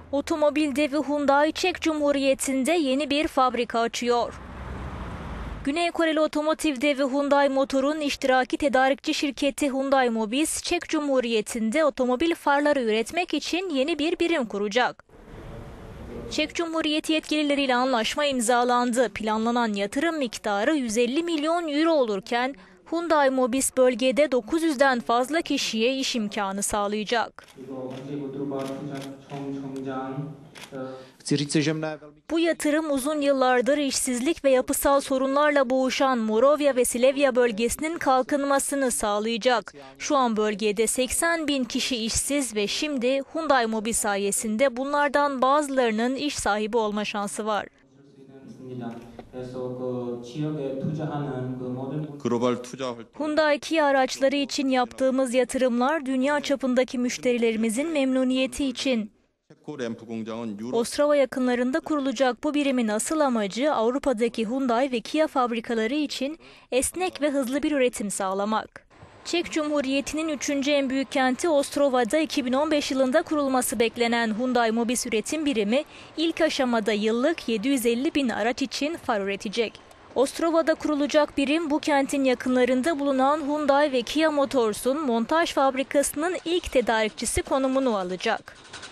Otomobil devi Hyundai Çek Cumhuriyeti'nde yeni bir fabrika açıyor. Güney Koreli otomotiv devi Hyundai Motor'un iştiraki tedarikçi şirketi Hyundai Mobis, Çek Cumhuriyeti'nde otomobil farları üretmek için yeni bir birim kuracak. Çek Cumhuriyeti yetkilileriyle anlaşma imzalandı. Planlanan yatırım miktarı 150 milyon euro olurken Hyundai Mobis bölgede 900'den fazla kişiye iş imkanı sağlayacak. Bu yatırım uzun yıllardır işsizlik ve yapısal sorunlarla boğuşan Moravya ve Silesia bölgesinin kalkınmasını sağlayacak. Şu an bölgede 80 bin kişi işsiz ve şimdi Hyundai Mobis sayesinde bunlardan bazılarının iş sahibi olma şansı var. Hyundai Kia araçları için yaptığımız yatırımlar dünya çapındaki müşterilerimizin memnuniyeti için. Ostrava yakınlarında kurulacak bu birimin asıl amacı Avrupa'daki Hyundai ve Kia fabrikaları için esnek ve hızlı bir üretim sağlamak. Çek Cumhuriyeti'nin 3. en büyük kenti Ostrava'da 2015 yılında kurulması beklenen Hyundai Mobis üretim birimi ilk aşamada yıllık 750 bin araç için far üretecek. Ostrava'da kurulacak birim bu kentin yakınlarında bulunan Hyundai ve Kia Motors'un montaj fabrikasının ilk tedarikçisi konumunu alacak.